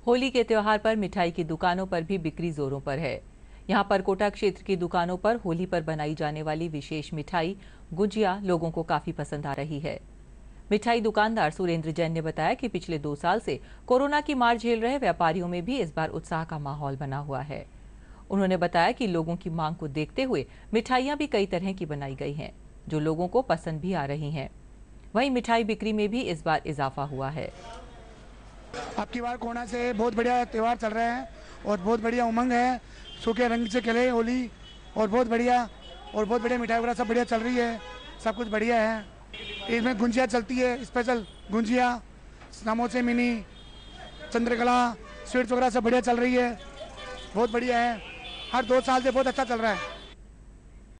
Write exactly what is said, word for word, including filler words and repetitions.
होली के त्योहार पर मिठाई की दुकानों पर भी बिक्री जोरों पर है। यहां पर कोटा क्षेत्र की दुकानों पर होली पर बनाई जाने वाली विशेष मिठाई गुजिया लोगों को काफी पसंद आ रही है। मिठाई दुकानदार सुरेंद्र जैन ने बताया कि पिछले दो साल से कोरोना की मार झेल रहे व्यापारियों में भी इस बार उत्साह का माहौल बना हुआ है। उन्होंने बताया कि लोगों की मांग को देखते हुए मिठाइयां भी कई तरह की बनाई गई हैं, जो लोगों को पसंद भी आ रही हैं। वहीं मिठाई बिक्री में भी इस बार इजाफा हुआ है। अब की बार कोरोना से बहुत बढ़िया त्यौहार चल रहे हैं और बहुत बढ़िया उमंग है। सूखे रंग से खेले होली और बहुत बढ़िया और बहुत बढ़िया मिठाई वगैरह सब बढ़िया चल रही है। सब कुछ बढ़िया है। इसमें गुंजिया चलती है, स्पेशल गुंजिया, समोसे, मिनी, चंद्रकला, स्वीट्स वगैरह सब बढ़िया चल रही है। बहुत बढ़िया है। हर दो साल से बहुत अच्छा चल रहा है।